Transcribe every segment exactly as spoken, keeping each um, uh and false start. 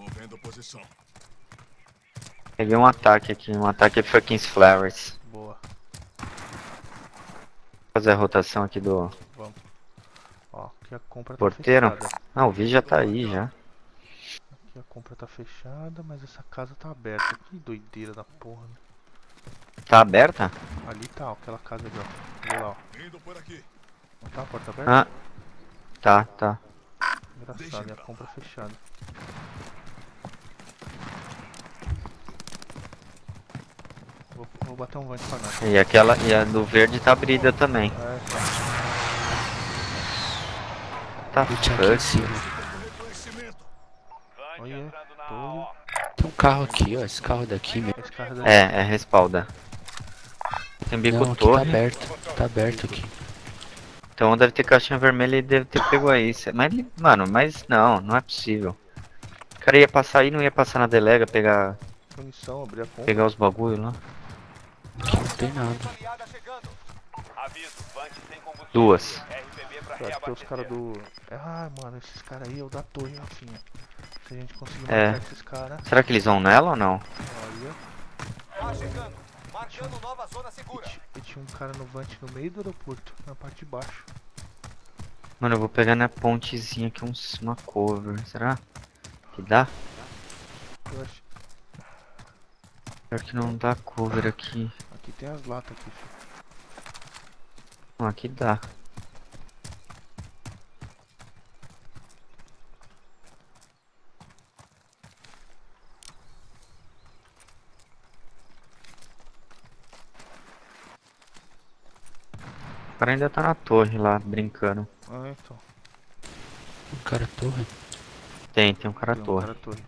Movendo posição. Peguei um ataque aqui, um ataque fucking Flowers. Boa. Fazer a rotação aqui do Vamos. Ó, aqui a compra tá porteiro. fechada. Ah, o Vi já tá aí já. Aqui a compra tá fechada, mas essa casa tá aberta. Que doideira da porra, né? Tá aberta? Ali tá, ó, aquela casa ali, ó. Vê lá, ó. Indo por aqui. Não tá a porta aberta? Ah, tá, tá. Engraçado, e a compra fechada. Vou, vou bater um vante pra nós. E aquela, e a do verde tá abrida também. É, tá. Tá Lute aqui em fuck. cima. Reconhecimento. Olha, torre. Tem um carro aqui, ó. Esse carro daqui mesmo. Esse carro daqui. É, é respalda. Tem bico Não, aqui tá torre. aberto. Tá aberto aqui. Então deve ter caixinha vermelha e deve ter pego aí. Mas, ele- mano, mas não, não é possível. O cara ia passar aí, não ia passar na delega, pegar, Munição, abrir a compra. pegar os bagulho lá. Aqui não tem nada. Duas. Eu acho que é os caras do... Ah, mano, esses caras aí é o da torre, Rafinha. Se a gente conseguir É. matar esses caras... Será que eles vão nela ou não? Olha... Tá chegando. Marcando nova zona segura. E tinha um cara no vante no meio do aeroporto, na parte de baixo. Mano, eu vou pegar na pontezinha aqui uns, uma cover. Será que dá? Eu acho... Pior que não dá cover aqui. Aqui tem as latas aqui, filho. Não, aqui dá. O cara ainda tá na torre lá, brincando. Ah, então. Um cara torre. Tem, tem um cara Tem um torre. cara torre.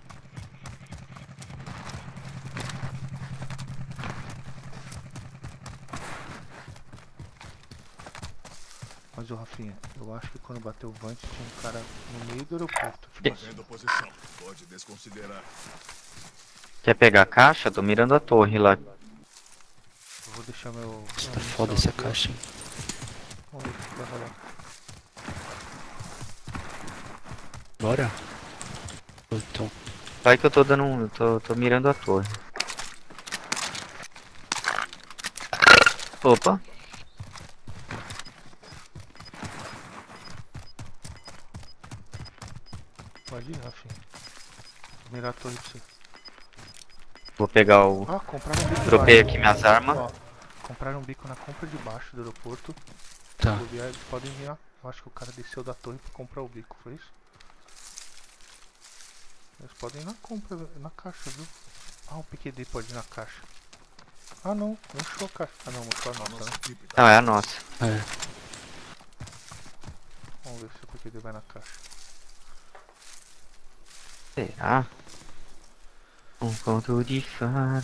Mas, ô Rafinha, eu acho que quando bateu o vante tinha um cara no meio do aeroporto. Tipo assim. Movendo posição. Pode desconsiderar. Quer pegar a caixa? Tô mirando a torre lá. Eu vou deixar meu... Nossa, minha tá munição foda essa aqui, ó. caixa, hein. Vamos ver o que vai rolar. Bora. Então, Vai que eu tô dando um. Eu tô, tô mirando a torre. Opa! Pode ir, Rafinha. Vou mirar a torre pra você. Vou pegar o. Ah, compraram um bico de Dropei baixo. aqui minhas armas. Ó, compraram um bico na compra de baixo do aeroporto. tá. Se bobear, eles podem vir, ó. Eu acho que o cara desceu da torre pra comprar o bico, foi isso? Eles podem ir na compra, na caixa, viu? Ah, o P Q D pode ir na caixa. Ah não, mostrou a caixa. Ah não, mostrou a nossa, né? Equipe tá Não, é a nossa. É. Vamos ver se o P Q D vai na caixa. Será? Um conto de fada.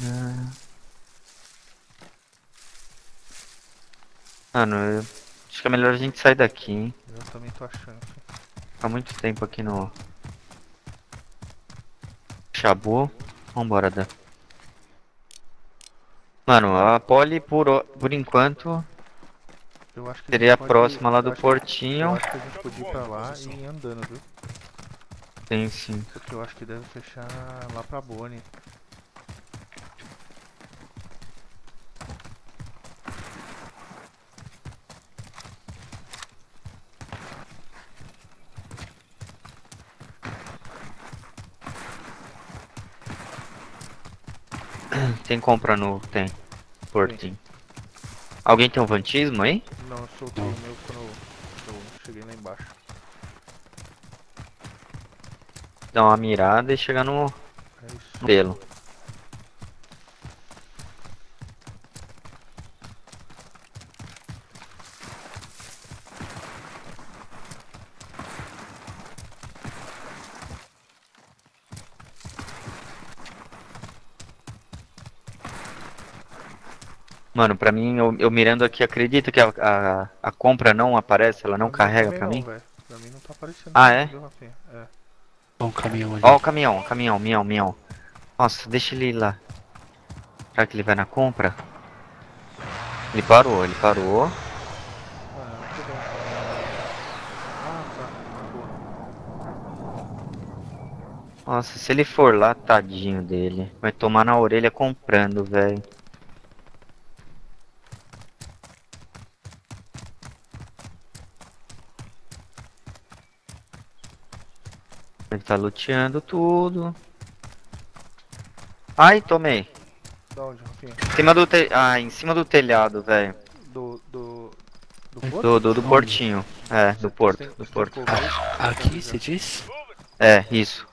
Mano, eu... acho que é melhor a gente sair daqui, hein? Eu também tô achando. Há muito tempo aqui no. Chabu. Vambora, Dan. Mano, a Poli por, o- por enquanto Eu acho que seria a gente pode- próxima lá eu do acho que- portinho. Eu acho que a gente podia ir pra lá e ir andando, viu? Tem sim. Porque eu acho que deve fechar lá pra Bonnie. Tem compra no. Tem. Portinho. Alguém tem um vantismo aí? Não, eu soltei o meu quando eu, eu cheguei lá embaixo. Dar uma mirada e chegar no É isso. delo. Mano, pra mim, eu, eu mirando aqui, acredita que a, a, a compra não aparece, ela não Pra mim carrega também pra não, mim? velho. Pra mim não tá aparecendo. Ah, não, é? viu, Rafinha? É. Ó, um caminhão ali. Ó o caminhão, o caminhão, mião, mião. Nossa, deixa ele ir lá. Será que ele vai na compra? Ele parou, ele parou. Ah, não, tudo bem. Ah, tá. Boa. Nossa, se ele for lá, tadinho dele. Vai tomar na orelha comprando, velho. Ele tá luteando tudo. Ai, tomei. Da onde, Rafinha? Em cima do te... Ah, em cima do telhado, velho. Do. do. do porto? Do, do, do portinho. É, do porto, Tem- do tem porto. como aí? Ah, aqui, você disse? É, isso.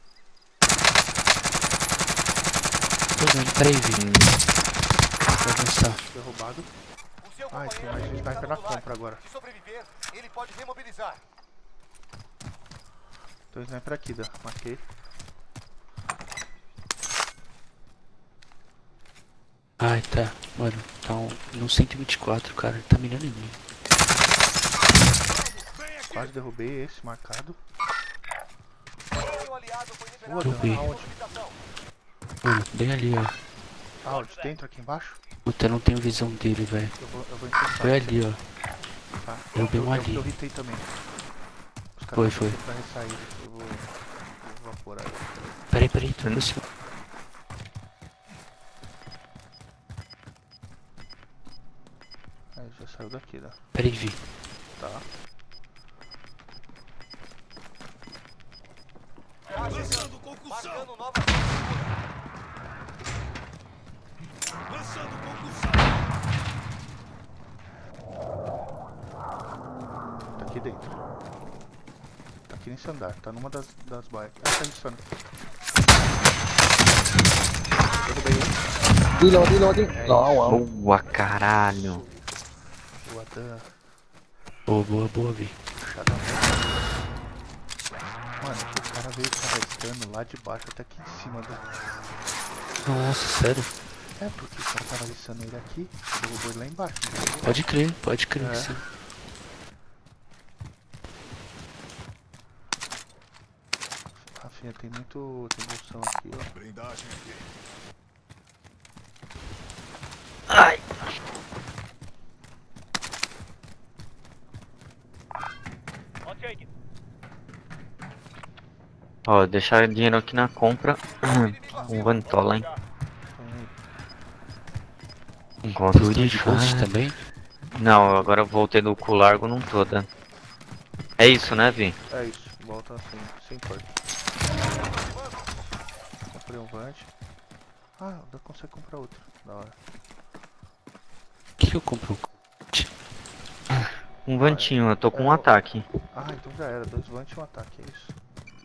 Tô vendo, peraí, Vi. Vou avançar. Derrubado. O seu Ah, tem companheiro mais um está sniper no na lar. compra agora. Se sobreviver, ele pode remobilizar. Tem um sniper aqui, dá. Marquei. Ai, tá. Mano, tá um, no cento e vinte e quatro, cara. Ele tá mirando em mim. Quase derrubei esse, marcado. Seu aliado foi liberado Derrubei. para a mobilização. Mano, bem ali, ó. Aonde? Dentro, aqui embaixo? Puta, eu não tenho visão dele, velho. Eu vou, eu vou encostar. Foi ali, ó. Tá. Derrubei um eu, ali. eu, eu hitei também. Os caras Foi, estão foi. pra ressair. Eu vou, vou evaporar ele. Peraí, peraí, tô com você. Aí, já saiu daqui, né? Peraí, Vi. Tá. Lançando concussão! Marcando nova zona segura. Lançando concussão! Tá aqui dentro. Tá aqui nesse andar. Tá numa das, das baias. Ah, tá insano. Derrubei um. Reloading, reloading. É Não, não. Boa, caralho. O Adam. Boa, boa, boa, Vi. Puxadão. Mano, o cara veio carregando lá de baixo até aqui em cima da... Nossa, sério? É, porque o cara tava listando ele aqui, derrubou ele lá embaixo. Entendeu? Pode crer, pode crer, É. sim. Rafinha, tem muito... tem munição aqui, ó. Blindagem aqui. Ai. Ó, deixar dinheiro aqui na compra. Um Vantola, hein? Então, Enquanto Vocês estão de de ghost fora. também? Não, agora eu voltei do cu largo, não tô dando. É isso, né, Vi? é isso, volta assim, sem corte. Comprei um vante. Ah, dá consegue comprar outro. Da hora. O que que eu compro? Um vantinho, eu tô com um ataque. Ah, então já era, dois vantes e um ataque, é isso.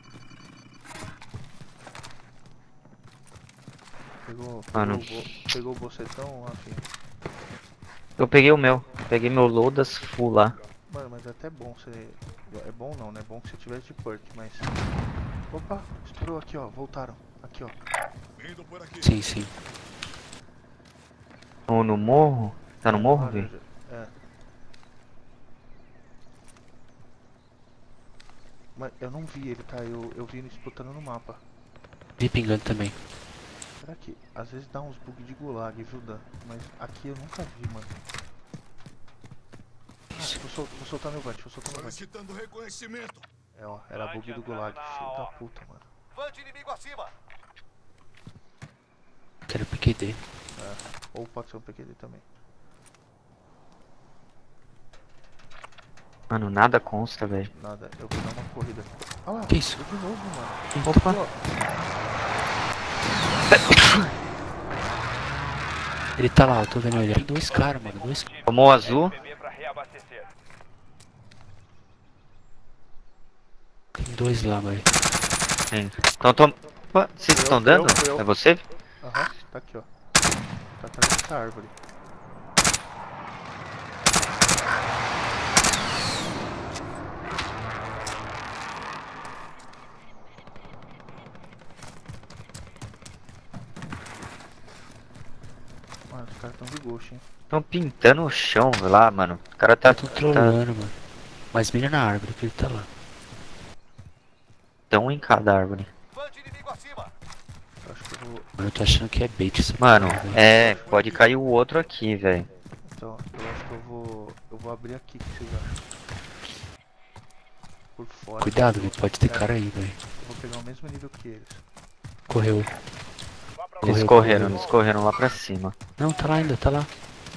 Pegou, Ah, pegou, não. o, bo- pegou o bocetão, Rafinha? Eu peguei o meu, peguei meu Loadas full lá. Mano, mas é até bom você... É bom não, né? É bom que você tivesse de perk, mas... Opa, estourou aqui, ó. Voltaram. Aqui, ó. Vindo por aqui. Sim, sim. Ou no morro? Tá no morro, Vi? Laranja. É. Mas eu não vi ele, tá? Eu, eu vi ele disputando no mapa. Vi pingando também. Será que às vezes dá uns bugs de gulag, viu, Dan? Mas aqui eu nunca vi, mano. Ah, vou, sol vou soltar meu vante, vou soltar meu vante. Solicitando reconhecimento. É, ó, era bug do gulag. Filho da puta, mano. Vante inimigo acima. Quero P Q D. É. Ou pode ser um P Q D também. Mano, nada consta, velho. Nada, eu vou dar uma corrida. Ah lá, Que isso? eu de novo, mano. Opa. Aqui, ó. Ele tá lá, eu tô vendo ele. Tem dois caras, mano. Dois caras. Tomou o azul. para reabastecer. Tem dois lá, velho. Sim. Então tom... Opa, vocês Fui eu, estão fui eu, dando? fui eu. É você? Aham, tá aqui, ó. Tá atrás dessa árvore. Mano, os caras tão de ghost, hein? Estão pintando o chão lá, mano. O cara tá, Tô tá trolando, mano. Mas mira na árvore que ele tá lá. tão em cada árvore. Vante inimigo acima. Eu acho que eu vou... Mano, eu tô achando que é bait essa Mano, porra, velho. é, pode cair o outro aqui, velho. Então, eu acho que eu vou... Eu vou abrir aqui, o que vocês acham? por fora. Cuidado, velho. Pode ter cara aí, velho. Eu vou pegar o mesmo nível que eles. Correu. Eles Correu, correram, correu. eles correram lá pra cima. Não, tá lá ainda, tá lá.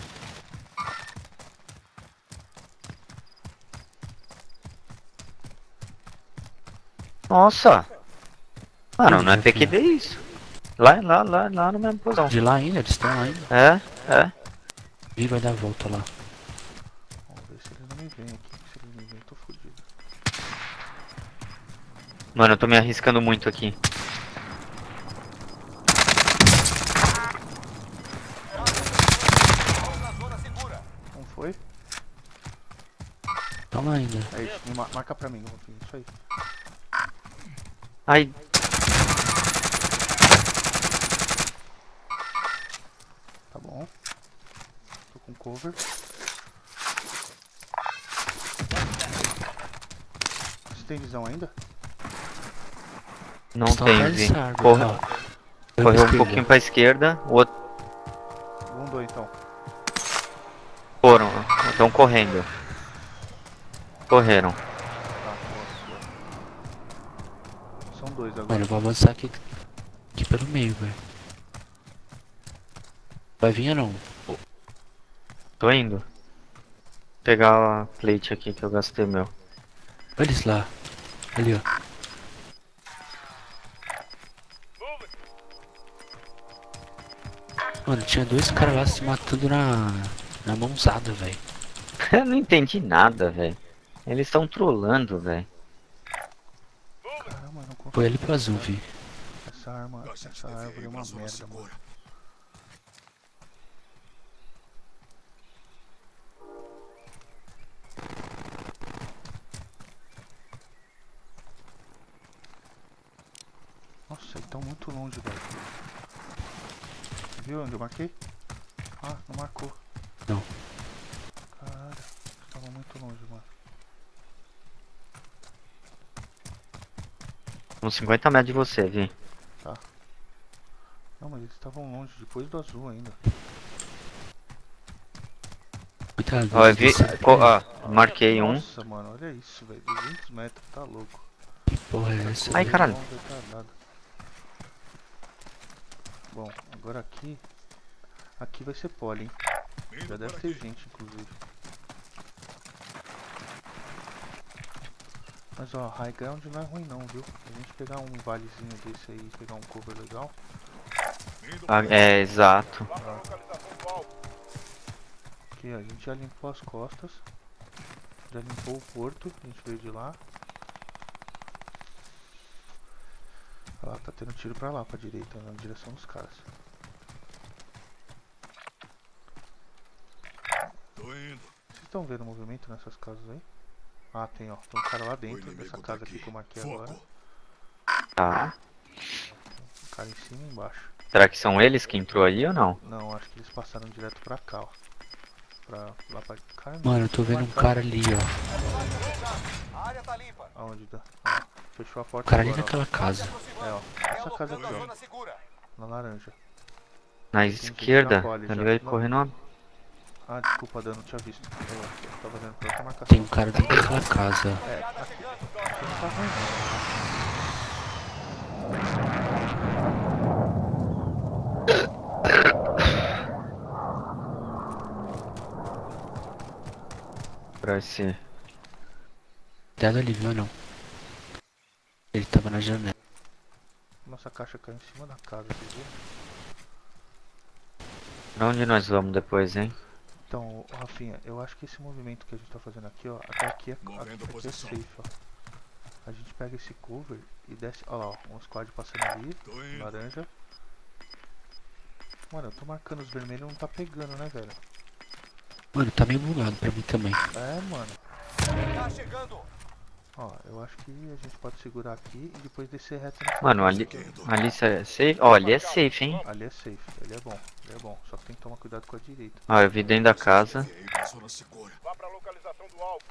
Nossa! Mano, Onde, não é Rafinha? P Q D isso. Lá, lá, lá, lá no mesmo posição. De lá ainda, eles estão lá ainda. É, é. E vai dar a volta lá. Vamos ver se eles não me veem aqui. Se eles me veem, eu tô fudido. Mano, eu tô me arriscando muito aqui. Na zona segura. Não foi? Estão lá ainda. É isso, me ma- marca pra mim, Rafinha. Isso aí. Ai, Tá bom. Tô com cover. Você tem visão ainda? não Estão tem, atrás Vi. dessa árvore, Corre, ó. Foi correu pra um esquerda. pouquinho pra esquerda, o outro Um, dois, então. foram, estão correndo. Correram. Tá, boa, boa. São dois agora. Mano, eu vou avançar aqui, aqui pelo meio, velho. Vai vir ou não? Tô indo. Pegar a plate aqui que eu gastei meu. Olha eles lá. Ali, ó. Mano, tinha dois caras lá se matando na, na mãozada, velho. Eu não entendi nada, velho. Eles estão trolando, velho. Caramba, não consigo. Foi ali pro azul, vi. Essa arma, A gente essa deve árvore ir é pra uma zona merda, mano. segura. Nossa, eles estão muito longe, velho. Viu onde eu marquei? Ah, não marcou. Não. Caralho, estavam muito longe, mano. Uns cinquenta metros de você, Vi. Não, mas eles estavam longe, depois do azul ainda. Cuidado, Ó, eu vi. desse- co- Ó, marquei um. Nossa, mano, olha isso, velho. duzentos metros, tá louco. Que porra é essa? Ai, velho? caralho. Bom, retardado. Bom, agora aqui. Aqui vai ser pole, hein? Indo Já deve por ter aqui. gente, inclusive. Mas ó, high ground não é ruim não, viu? A gente pegar um valezinho desse aí, pegar um cover legal. Indo Ah, por é, exato. Vá pra localização do alvo. Aqui, ó, a gente já limpou as costas. Já limpou o porto, a gente veio de lá. Olha lá, tá tendo tiro pra lá, pra direita, na direção dos caras. Tô indo. Vocês estão vendo movimento nessas casas aí? Ah, tem, ó. Tem um cara lá O dentro inimigo dessa tá casa aqui. aqui que eu marquei Foco. agora. Tá. Um cara em cima e embaixo. Será que são eles que entrou aí ou não? Não, acho que eles passaram direto pra cá, ó. Pra lá pra cá. Mano, eu tô vendo um cara ali, ó. A área tá limpa. Aonde dá? Ó, fechou a porta O cara ali agora, naquela casa. ó. É, ó. Essa casa aqui, Realocando a ó. zona segura. Na laranja. Na que esquerda. tirar pole já. Ele vai Não. correndo. ó. Ah, desculpa, Dan, não tinha visto. Eu, eu tava vendo pra outra marcação. Tem um cara dentro daquela casa. É, aqui, aqui não tá ruim, não. Pra esse. Cuidado ali, viu ou não? Ele tava na janela. Nossa caixa caiu em cima da casa, vocês viram? Pra onde nós vamos depois, hein? Então, ô, Rafinha, eu acho que esse movimento que a gente tá fazendo aqui, ó, até aqui é, Movendo aqui a é posição. safe, ó. A gente pega esse cover e desce, ó lá, ó, um squad passando ali, Tô indo. laranja. Mano, eu tô marcando os vermelhos e não tá pegando, né, velho? Mano, tá meio bugado pra mim também. É, mano. Tá chegando. Ó, eu acho que a gente pode segurar aqui e depois descer reto nessa Mano, casa ali. aqui, Ali é safe. Ó, ali é safe, hein? ó. Ali é safe, ele é bom, ele é bom. Só que tem que tomar cuidado com a direita. Ó, eu vi dentro da casa. Deve ir pra zona segura. Vá pra localização do alvo.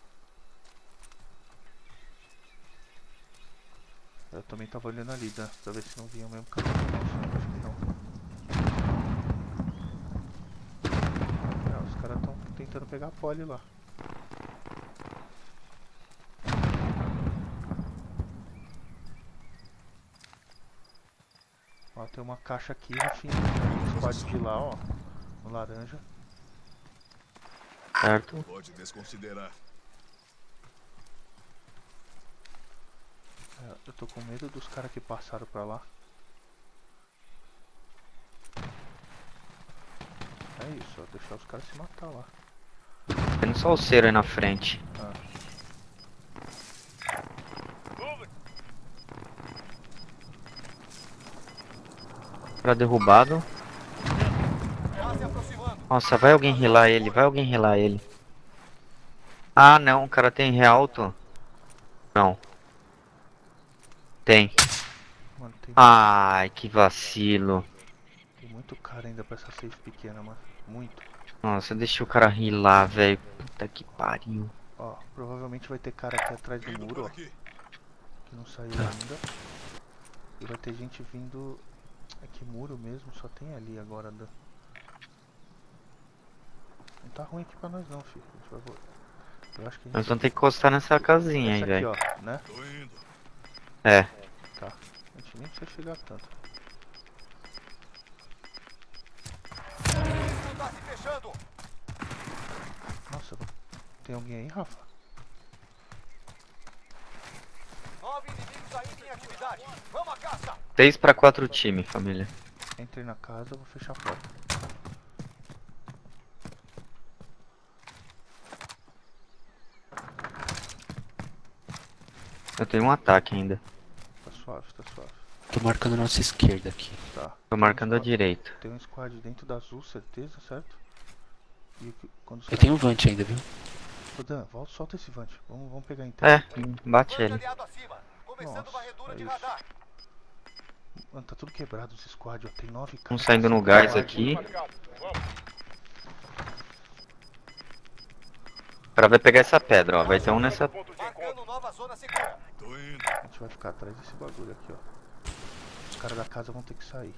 Eu também tava olhando ali, Dan, pra ver se não vinha o mesmo caminho. Acho que não. É, os caras tão tentando pegar a pole lá. Ó, tem uma caixa aqui, Rafinha. Tem squad de lá, ó. No laranja. Certo? Pode desconsiderar. É, eu tô com medo dos caras que passaram pra lá. É isso, ó. Deixar os caras se matar lá. Tem só o cero aí na frente. Ah. Cara derrubado. Tá se aproximando. Nossa, vai alguém rilar ele, vai alguém rilar ele. Ah não, o cara tem realto. Não. Tem. Mano, tem, Ai, que vacilo. tem muito cara ainda pra essa safe pequena, mano. Muito. Nossa, deixa o cara rilar, velho. Puta que pariu. Ó, provavelmente vai ter cara aqui atrás do Indo muro, por ó. aqui. Que não saiu ainda. E vai ter gente vindo. É que muro mesmo, só tem ali agora. Dan. Não tá ruim aqui pra nós não, filho. A gente vai vo- Eu acho que a gente Nós vamos ter que encostar nessa casinha aí, essa aqui, velho. ó, né? Tô indo. É. Tá. A gente nem precisa chegar tanto. Não tá se fechando. Nossa, tem alguém aí, Rafa? Nove inimigos ainda em atividade. Vamos à caça. três pra quatro time, família. Entrei na casa, eu vou fechar a porta. Eu tenho um ataque ainda. Tá suave, tá suave. Tô marcando a nossa esquerda aqui. Tá. Tô marcando a Tem um squad- direita. Tem um squad dentro da azul, certeza, certo? E o que- quando os Eu caras- tenho um Vant ainda, viu? Ô, Dan, volta, solta esse Vant. Vamos, vamos pegar inteiro. É, bate Vante ele. aliado acima. Começando Nossa, varredura é de isso. radar. Mano, tá tudo quebrado esse squad, ó. Tem nove Um caras. saindo no cinco gás squad. aqui. O cara vai pegar essa pedra, ó. Vai ter um nessa. Marcando nova zona segura. Tô indo. A gente vai ficar atrás desse bagulho aqui, ó. Os caras da casa vão ter que sair.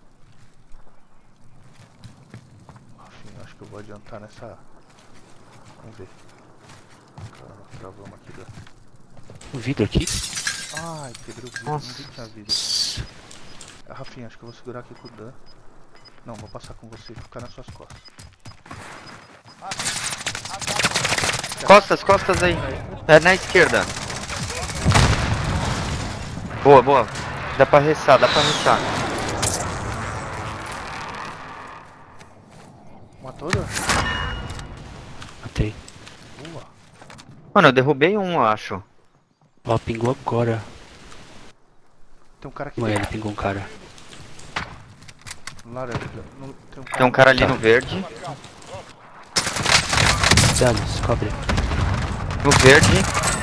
Rafinha, acho que eu vou adiantar nessa. Vamos ver. Caramba, travamos aqui, Dan. O vidro aqui? Ai, quebrei o vidro, Nossa. não vi que tinha vidro. Ah, Rafinha, acho que eu vou segurar aqui com o Dan. Não, vou passar com você e ficar nas suas costas. Costas, costas aí. É na esquerda. Boa, boa. Dá pra ressar, dá pra ressar. Matou, Dan? Matei. Boa. Mano, eu derrubei um, eu acho. Ó, pingou agora. Tem um cara aqui Ué, dentro. ele pingou um cara. Laranja. No- Tem um cara, Tem um cara ali Tá. no verde. Dale, descobre. No verde.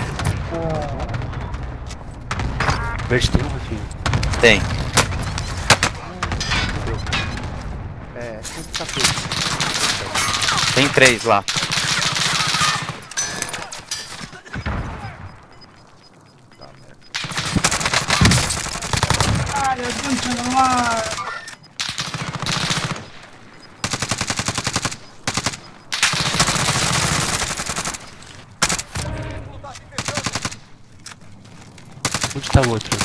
Verde tem um, Rafinha. Tem. É, tem que tá feito. Tem três lá. Tá, merda. Não tá se fechando. Onde tá o outro?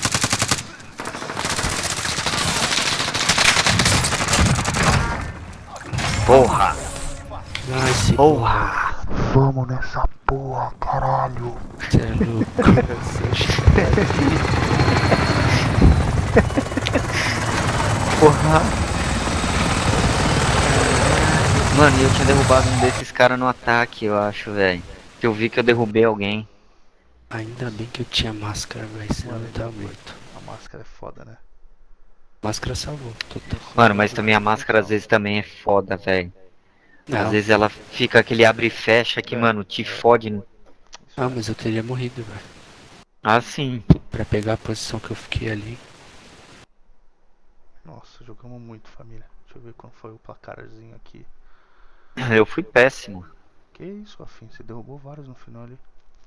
Porra. Nice. Porra. Vamos nessa porra, caralho. Você é louco. Porra. Mano, eu tinha derrubado um desses caras no ataque, eu acho, velho. Que eu vi que eu derrubei alguém. Ainda bem que eu tinha máscara, velho. Senão eu tava morto. A máscara é foda, né? Máscara salvou. Total. Mano, mas também a máscara às vezes também é foda, velho. Às Não, vezes ela fica aquele abre e fecha que, mano, te fode. ah, mas eu teria morrido, velho. Ah, sim. Pra pegar a posição que eu fiquei ali. Nossa, jogamos muito, família. Deixa eu ver qual foi o placarzinho aqui. Eu fui péssimo. Que isso, Rafinha? Você derrubou vários no final ali.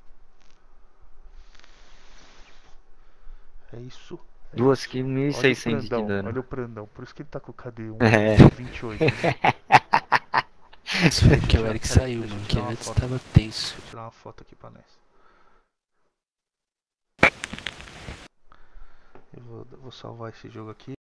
É isso. É Duas isso. kills, mil e Olha o seiscentos de Brandão, dano. olha o Brandão. Por isso que ele tá com o K D um É. vinte e oito. Né? Isso foi porque o Eric Pera, saiu, deixa eu mano. Que tirar uma antes foto. tava tenso. Deixa eu tirar uma foto aqui pra nós. Eu vou, vou salvar esse jogo aqui.